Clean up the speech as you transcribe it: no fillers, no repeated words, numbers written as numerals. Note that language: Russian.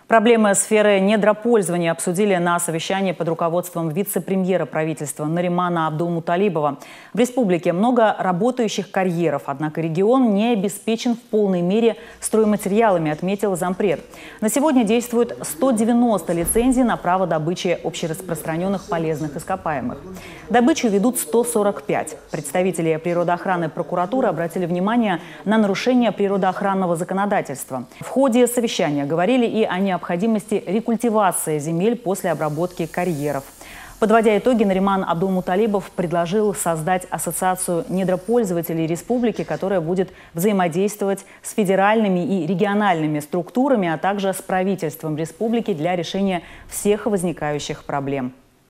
Проблемы сферы недропользования обсудили на совещании под руководством вице-премьера правительства Наримана Абдулмуталибова. В республике много работающих карьеров, однако регион не обеспечен в полной мере стройматериалами, отметил зампред. На сегодня действует 190 лицензий на право добычи общераспространенных полезных ископаемых. Добычу ведут 145. Представители природоохраны прокуратуры обратили внимание на нарушение природоохранного законодательства. В ходе совещания говорили и о необходимости рекультивации земель после обработки карьеров. Подводя итоги, Нариман Абдулмуталибов предложил создать ассоциацию недропользователей республики, которая будет взаимодействовать с федеральными и региональными структурами, а также с правительством республики для решения всех возникающих проблем.